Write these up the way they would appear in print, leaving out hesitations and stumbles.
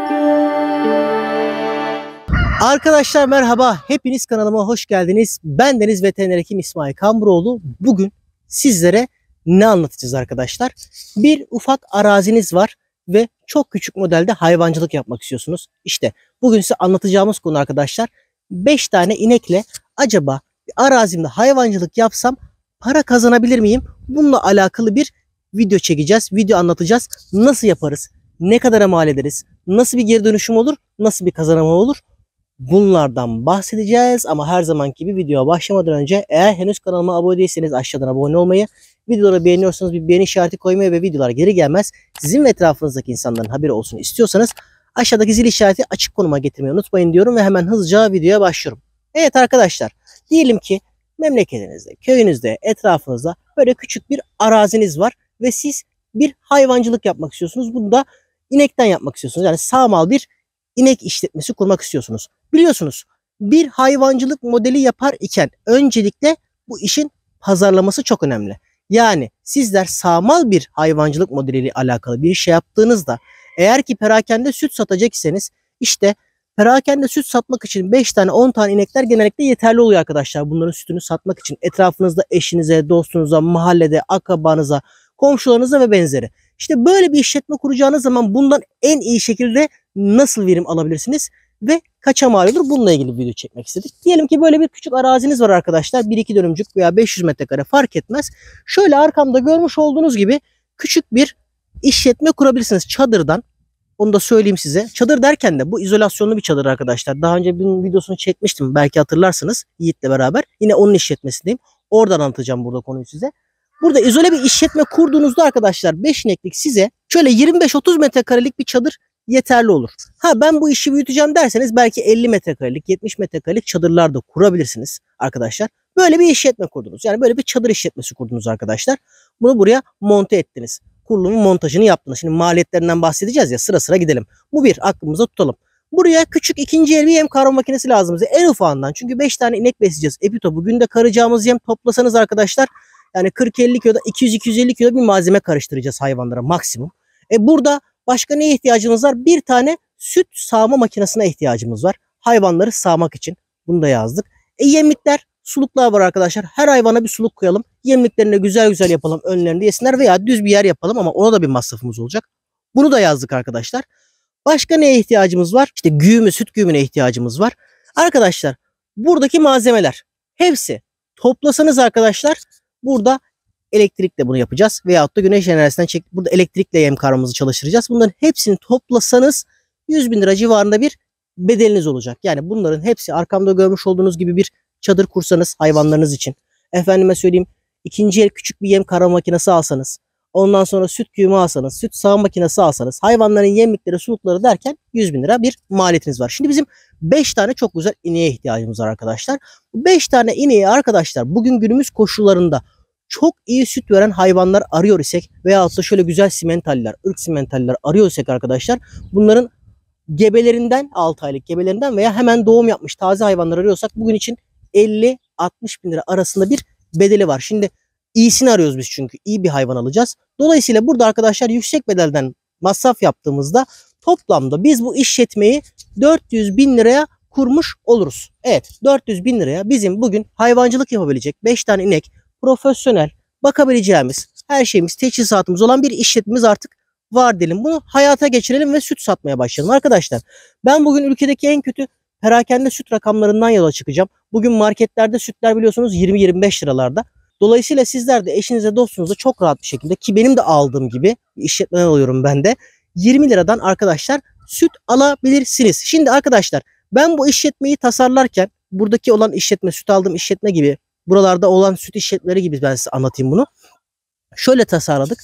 Arkadaşlar merhaba, hepiniz kanalıma hoş geldiniz. Ben Deniz Veteriner Hekim İsmail Kamburoğlu. Bugün sizlere ne anlatacağız arkadaşlar? Bir ufak araziniz var ve çok küçük modelde hayvancılık yapmak istiyorsunuz. İşte bugün size anlatacağımız konu arkadaşlar, 5 tane inekle acaba bir arazimde hayvancılık yapsam para kazanabilir miyim? Bununla alakalı bir video çekeceğiz, video anlatacağız. Nasıl yaparız? Ne kadara mal ederiz? Nasıl bir geri dönüşüm olur? Nasıl bir kazanma olur? Bunlardan bahsedeceğiz ama her zamanki gibi videoya başlamadan önce eğer henüz kanalıma abone değilseniz aşağıdan abone olmayı, videoları beğeniyorsanız bir beğeni işareti koymayı ve videolar geri gelmez sizin ve etrafınızdaki insanların haberi olsun istiyorsanız aşağıdaki zil işareti açık konuma getirmeyi unutmayın diyorum ve hemen hızlıca videoya başlıyorum. Evet arkadaşlar, diyelim ki memleketinizde, köyünüzde, etrafınızda böyle küçük bir araziniz var ve siz bir hayvancılık yapmak istiyorsunuz. Bunu da inekten yapmak istiyorsunuz. Yani sağmal bir inek işletmesi kurmak istiyorsunuz. Biliyorsunuz, bir hayvancılık modeli yapar iken öncelikle bu işin pazarlaması çok önemli. Yani sizler sağmal bir hayvancılık modeliyle alakalı bir şey yaptığınızda, eğer ki perakende süt satacaksanız, işte perakende süt satmak için 5 tane 10 tane inekler genellikle yeterli oluyor arkadaşlar. Bunların sütünü satmak için etrafınızda eşinize, dostunuza, mahallede, akrabanıza, komşularınıza ve benzeri. İşte böyle bir işletme kuracağınız zaman bundan en iyi şekilde nasıl verim alabilirsiniz ve kaça mal olur? Bununla ilgili bir video çekmek istedik. Diyelim ki böyle bir küçük araziniz var arkadaşlar. 1-2 dönümcük veya 500 metrekare fark etmez. Şöyle arkamda görmüş olduğunuz gibi küçük bir işletme kurabilirsiniz çadırdan. Onu da söyleyeyim size. Çadır derken de bu izolasyonlu bir çadır arkadaşlar. Daha önce bir videosunu çekmiştim. Belki hatırlarsınız Yiğit'le beraber. Yine onun işletmesindeyim. Oradan anlatacağım burada konuyu size. Burada izole bir işletme kurduğunuzda arkadaşlar 5 ineklik size şöyle 25-30 metrekarelik bir çadır yeterli olur. Ha ben bu işi büyüteceğim derseniz belki 50 metrekarelik, 70 metrekarelik çadırlar da kurabilirsiniz arkadaşlar. Böyle bir işletme kurdunuz. Yani böyle bir çadır işletmesi kurdunuz arkadaşlar. Bunu buraya monte ettiniz. Kurulumun montajını yaptınız. Şimdi maliyetlerinden bahsedeceğiz ya, sıra sıra gidelim. Bu bir, aklımıza tutalım. Buraya küçük ikinci el bir yem karma makinesi lazım bize. En ufağından. Çünkü 5 tane inek besleyeceğiz. Epitopu günde karacağımız yem toplasanız arkadaşlar, yani 40-50 kiloda 200-250 kilo bir malzeme karıştıracağız hayvanlara maksimum. Burada başka neye ihtiyacımız var? Bir tane süt sağma makinesine ihtiyacımız var. Hayvanları sağmak için. Bunu da yazdık. Yemlikler, suluklar var arkadaşlar. Her hayvana bir suluk koyalım. Yemliklerini güzel güzel yapalım. Önlerinde yesinler veya düz bir yer yapalım ama ona da bir masrafımız olacak. Bunu da yazdık arkadaşlar. Başka neye ihtiyacımız var? İşte güğümü, süt güğümüne ihtiyacımız var. Arkadaşlar buradaki malzemeler hepsi toplasanız arkadaşlar, burada elektrikle bunu yapacağız. Veyahut da güneş enerjisinden çekip burada elektrikle yem karmamızı çalıştıracağız. Bunların hepsini toplasanız 100 bin lira civarında bir bedeliniz olacak. Yani bunların hepsi arkamda görmüş olduğunuz gibi bir çadır kursanız hayvanlarınız için. Efendime söyleyeyim, ikinci el küçük bir yem karma makinesi alsanız. Ondan sonra süt güğümü alsanız, süt sağım makinesi alsanız, hayvanların yemlikleri, sulukları derken 100 bin lira bir maliyetiniz var. Şimdi bizim 5 tane çok güzel ineğe ihtiyacımız var arkadaşlar. Bu 5 tane ineği arkadaşlar bugün günümüz koşullarında çok iyi süt veren hayvanlar arıyor isek veyahut da şöyle güzel simentaller, ırk simentaller arıyor isek arkadaşlar, bunların gebelerinden, 6 aylık gebelerinden veya hemen doğum yapmış taze hayvanlar arıyorsak bugün için 50-60 bin lira arasında bir bedeli var. Şimdi iyisini arıyoruz biz, çünkü iyi bir hayvan alacağız. Dolayısıyla burada arkadaşlar yüksek bedelden masraf yaptığımızda toplamda biz bu işletmeyi 400 bin liraya kurmuş oluruz. Evet, 400 bin liraya bizim bugün hayvancılık yapabilecek 5 tane inek, profesyonel bakabileceğimiz, her şeyimiz, teçhizatımız olan bir işletmemiz artık var diyelim. Bunu hayata geçirelim ve süt satmaya başlayalım arkadaşlar. Ben bugün ülkedeki en kötü perakende süt rakamlarından yola çıkacağım. Bugün marketlerde sütler biliyorsunuz 20-25 liralarda. Dolayısıyla sizler de eşinize, dostunuza çok rahat bir şekilde, ki benim de aldığım gibi işletmeden alıyorum ben de, 20 liradan arkadaşlar süt alabilirsiniz. Şimdi arkadaşlar ben bu işletmeyi tasarlarken buradaki olan işletme, süt aldığım işletme gibi, buralarda olan süt işletmeleri gibi ben size anlatayım bunu. Şöyle tasarladık.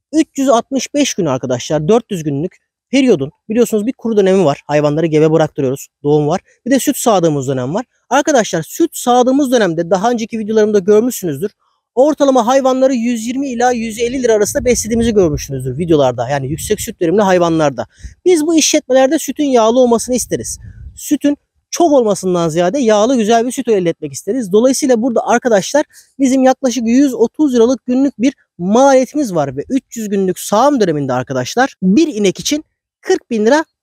365 gün arkadaşlar, 400 günlük periyodun biliyorsunuz bir kuru dönemi var. Hayvanları gebe bıraktırıyoruz. Doğum var. Bir de süt sağdığımız dönem var. Arkadaşlar süt sağdığımız dönemde daha önceki videolarımda görmüşsünüzdür. Ortalama hayvanları 120 ila 150 lira arasında beslediğimizi görmüşsünüzdür videolarda. Yani yüksek süt verimli hayvanlarda. Biz bu işletmelerde sütün yağlı olmasını isteriz. Sütün çok olmasından ziyade yağlı güzel bir süt elde etmek isteriz. Dolayısıyla burada arkadaşlar bizim yaklaşık 130 liralık günlük bir maliyetimiz var ve 300 günlük sağım döneminde arkadaşlar bir inek için 40 bin lira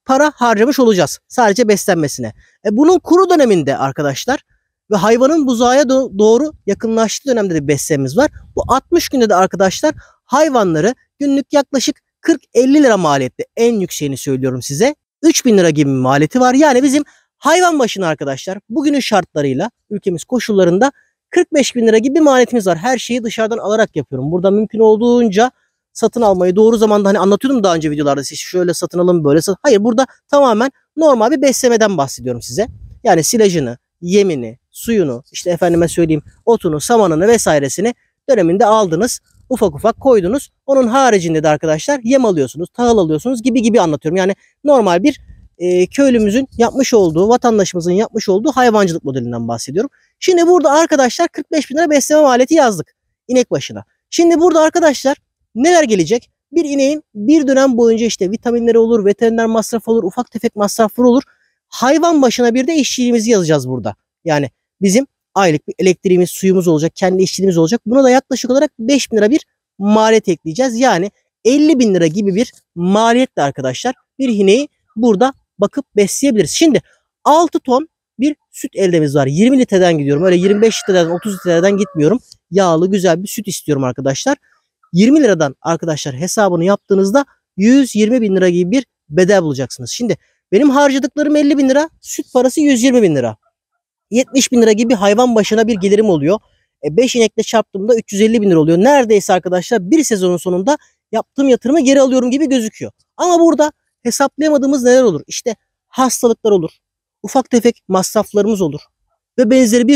para harcamış olacağız sadece beslenmesine. Bunun kuru döneminde arkadaşlar ve hayvanın buzağa doğru yakınlaştığı dönemde de bir beslememiz var. Bu 60 günde de arkadaşlar hayvanları günlük yaklaşık 40-50 lira maliyette, en yükseğini söylüyorum size. 3.000 lira gibi bir maliyeti var. Yani bizim hayvan başına arkadaşlar bugünün şartlarıyla ülkemiz koşullarında 45 bin lira gibi bir maliyetimiz var. Her şeyi dışarıdan alarak yapıyorum. Burada mümkün olduğunca satın almayı doğru zamanda, hani anlatıyordum daha önce videolarda, siz şöyle satın alın böyle satın. Hayır, burada tamamen normal bir beslemeden bahsediyorum size. Yani silajını, yemini, suyunu, işte efendime söyleyeyim otunu, samanını vesairesini döneminde aldınız. Ufak ufak koydunuz. Onun haricinde de arkadaşlar yem alıyorsunuz, tahıl alıyorsunuz gibi anlatıyorum. Yani normal bir köylümüzün yapmış olduğu, vatandaşımızın yapmış olduğu hayvancılık modelinden bahsediyorum. Şimdi burada arkadaşlar 45 bin lira besleme maliyeti yazdık inek başına. Şimdi burada arkadaşlar neler gelecek? Bir ineğin bir dönem boyunca işte vitaminleri olur, veteriner masrafı olur, ufak tefek masrafları olur. Hayvan başına bir de işçiliğimizi yazacağız burada. Yani bizim aylık bir elektriğimiz, suyumuz olacak, kendi işçiliğimiz olacak. Buna da yaklaşık olarak 5 bin lira bir maliyet ekleyeceğiz. Yani 50 bin lira gibi bir maliyetle arkadaşlar bir ineği burada bakıp besleyebiliriz. Şimdi 6 ton bir süt eldemiz var. 20 litreden gidiyorum. Öyle 25 litreden 30 litreden gitmiyorum. Yağlı güzel bir süt istiyorum arkadaşlar. 20 liradan arkadaşlar hesabını yaptığınızda 120 bin lira gibi bir bedel bulacaksınız. Şimdi benim harcadıklarım 50 bin lira. Süt parası 120 bin lira. 70 bin lira gibi hayvan başına bir gelirim oluyor. 5 inekle çarptığımda 350 bin lira oluyor. Neredeyse arkadaşlar bir sezonun sonunda yaptığım yatırımı geri alıyorum gibi gözüküyor. Ama burada hesaplayamadığımız neler olur? İşte hastalıklar olur. Ufak tefek masraflarımız olur. Ve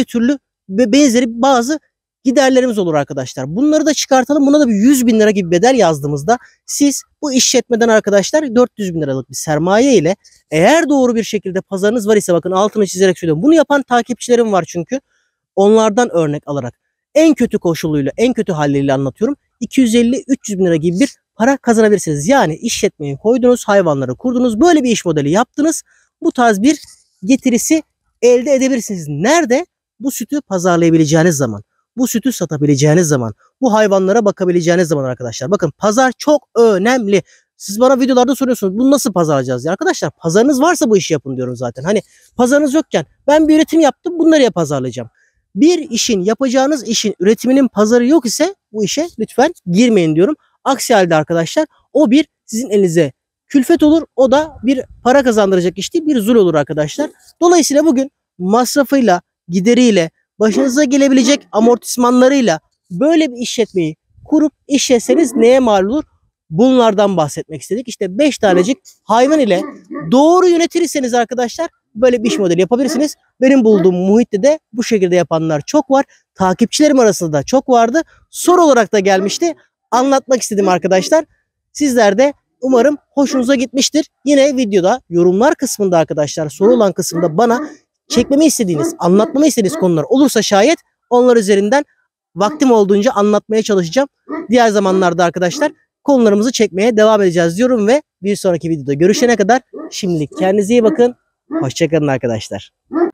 benzeri bazı giderlerimiz olur arkadaşlar. Bunları da çıkartalım. Buna da bir 100 bin lira gibi bedel yazdığımızda siz bu işletmeden arkadaşlar 400 bin liralık bir sermaye ile, eğer doğru bir şekilde pazarınız var ise, bakın altını çizerek söylüyorum. Bunu yapan takipçilerim var çünkü. Onlardan örnek alarak en kötü koşuluyla, en kötü halleriyle anlatıyorum. 250-300 bin lira gibi bir para kazanabilirsiniz. Yani işletmeyi koydunuz, hayvanları kurdunuz, böyle bir iş modeli yaptınız. Bu tarz bir getirisi elde edebilirsiniz. Nerede? Bu sütü pazarlayabileceğiniz zaman, bu sütü satabileceğiniz zaman, bu hayvanlara bakabileceğiniz zaman arkadaşlar. Bakın pazar çok önemli. Siz bana videolarda soruyorsunuz bunu nasıl pazarlayacağız ya? Arkadaşlar pazarınız varsa bu işi yapın diyorum zaten. Hani pazarınız yokken ben bir üretim yaptım, bunları ya pazarlayacağım. Bir işin, yapacağınız işin üretiminin pazarı yok ise bu işe lütfen girmeyin diyorum. Aksi halde arkadaşlar o bir sizin elinize külfet olur. O da bir para kazandıracak iş değil, bir zul olur arkadaşlar. Dolayısıyla bugün masrafıyla, gideriyle, başınıza gelebilecek amortismanlarıyla böyle bir işletmeyi kurup işletseniz neye mal olur? Bunlardan bahsetmek istedik. İşte 5 tanecik hayvan ile doğru yönetirseniz arkadaşlar böyle bir iş modeli yapabilirsiniz. Benim bulduğum muhitte de bu şekilde yapanlar çok var. Takipçilerim arasında da çok vardı. Soru olarak da gelmişti. Anlatmak istedim arkadaşlar. Sizler de umarım hoşunuza gitmiştir. Yine videoda yorumlar kısmında arkadaşlar, soru olan kısımda bana çekmemi istediğiniz, anlatmamı istediğiniz konular olursa şayet onlar üzerinden vaktim olduğunca anlatmaya çalışacağım. Diğer zamanlarda arkadaşlar konularımızı çekmeye devam edeceğiz diyorum ve bir sonraki videoda görüşene kadar şimdilik kendinize iyi bakın. Hoşça kalın arkadaşlar.